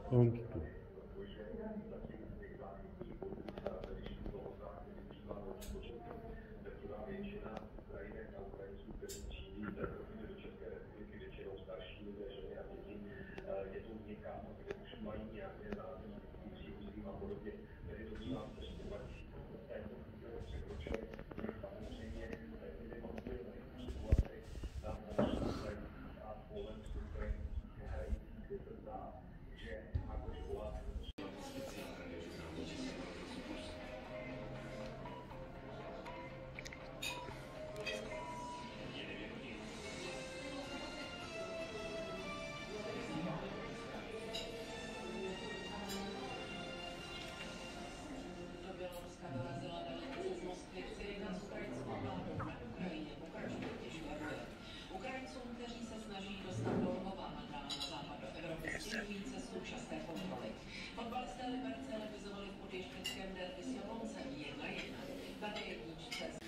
Und Ukrajincům, kteří se snaží dostat do Lvova nad ránem na západ do Evropy, stěžují cestu časté kontroly. Fotbalisté Liberce remizovali v podještěckém derby s Jabloncem 1:1. Tady jedničce.